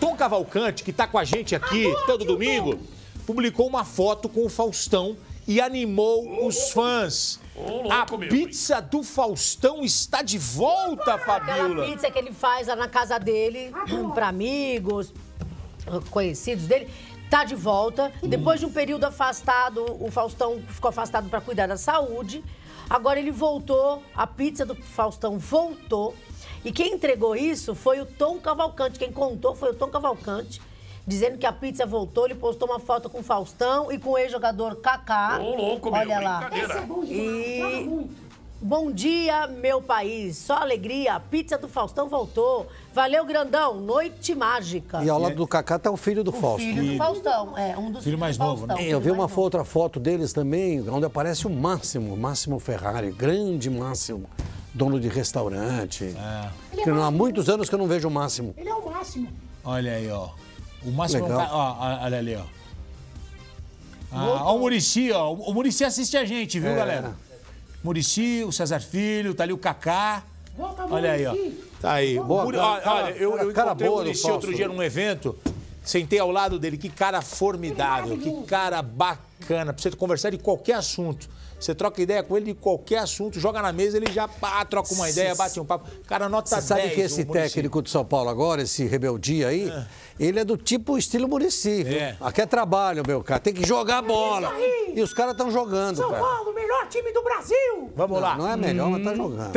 Tom Cavalcante, que tá com a gente aqui todo domingo, publicou uma foto com o Faustão e animou os fãs. A pizza do Faustão está de volta, Fabiola. Aquela pizza que ele faz lá na casa dele, para amigos, conhecidos dele, tá de volta. Depois de um período afastado, o Faustão ficou afastado para cuidar da saúde. Agora ele voltou, a pizza do Faustão voltou. E quem entregou isso foi o Tom Cavalcante. Quem contou foi o Tom Cavalcante, dizendo que a pizza voltou. Ele postou uma foto com o Faustão e com o ex-jogador Kaká. Ô, louco, meu, olha lá. brincadeira. Esse é bom demais, joga muito. Bom dia, meu país. Só alegria. A pizza do Faustão voltou. Valeu, grandão. Noite mágica. E ao lado do Kaká tá o filho do Fausto. Filho do Faustão. É, um dos Filho mais do novo, né? Faustão, Eu vi filho uma mais novo. outra foto deles também, onde aparece o Máximo Ferrari, grande Máximo, dono de restaurante. Que há muitos anos que eu não vejo o Máximo. Ele é o máximo. Olha aí, ó. O Máximo é um Legal. cara... Ó, olha ali, ó. Ó o Muricy, ó. O Muricy assiste a gente, viu, galera? Muricy, o César Filho, tá ali o Kaká. Volta, Olha aí, ó. Muricy. Tá aí. Boa, Olha, eu cara encontrei o boa do Muricy Fausto. outro dia num evento, sentei ao lado dele. Que cara formidável, que cara bacana. Pra você conversar de qualquer assunto. Você troca ideia com ele de qualquer assunto, joga na mesa, ele já troca uma ideia, bate um papo. Cara, nota 10. Você sabe que esse o Muricy. técnico de São Paulo agora, esse Rebeldia aí, ele é do tipo estilo Muricy, viu? É. Aqui é trabalho, meu cara. Tem que jogar a bola. aí. E os caras estão jogando, São cara. Paulo, o melhor time do Brasil. Vamos lá. Não é melhor, mas tá jogando.